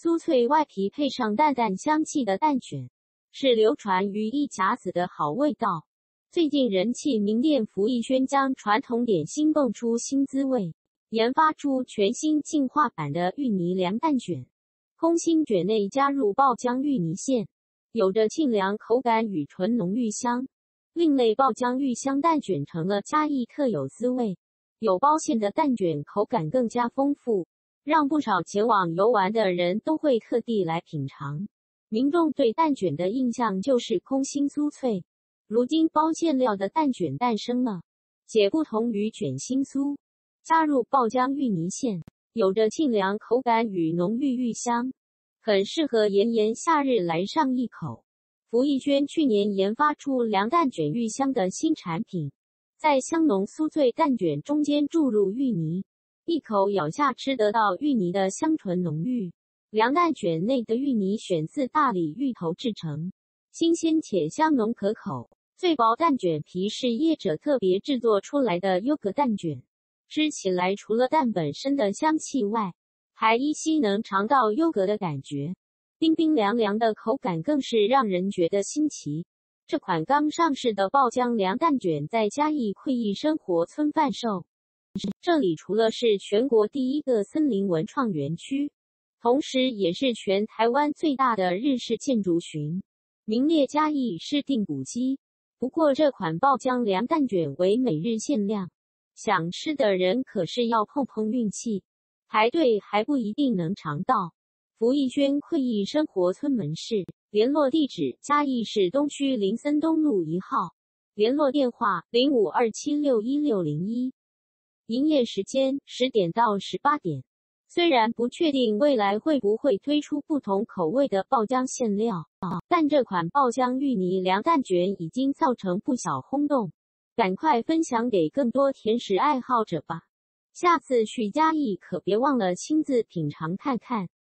酥脆外皮配上淡淡香气的蛋卷，是流传于一甲子的好味道。最近人气名店福义轩将传统点心蹦出新滋味，研发出全新进化版的芋泥凉蛋卷。空心卷内加入爆浆芋泥馅，有着沁凉口感与纯浓芋香。另类爆浆芋香蛋卷成了嘉义特有滋味，有包馅的蛋卷口感更加丰富，让不少前往游玩的人都会特地来品尝。民众对蛋卷的印象就是空心酥脆，如今包馅料的蛋卷诞生了，且不同于卷心酥，加入爆浆芋泥馅，有着沁凉口感与浓郁芋香，很适合炎炎夏日来上一口。福义轩去年研发出凉蛋卷芋香的新产品，在香浓酥脆蛋卷中间注入芋泥，一口咬下吃得到芋泥的香醇浓郁。凉蛋卷内的芋泥选自大理芋头制成，新鲜且香浓可口。最薄蛋卷皮是业者特别制作出来的优格蛋卷，吃起来除了蛋本身的香气外，还依稀能尝到优格的感觉。冰冰凉凉的口感更是让人觉得新奇。这款刚上市的爆浆凉蛋卷在嘉义惠义生活村贩售，这里除了是全国第一个森林文创园区，同时也是全台湾最大的日式建筑群，名列嘉义市定古迹。不过这款爆浆凉蛋卷为每日限量，想吃的人可是要碰碰运气，排队还不一定能尝到。福义轩惠义生活村门市，联络地址嘉义市东区林森东路1号，联络电话0527611601，营业时间10点到18点。虽然不确定未来会不会推出不同口味的爆浆馅料，但这款爆浆芋泥凉蛋卷已经造成不小轰动，赶快分享给更多甜食爱好者吧。下次去嘉义可别忘了亲自品尝看看。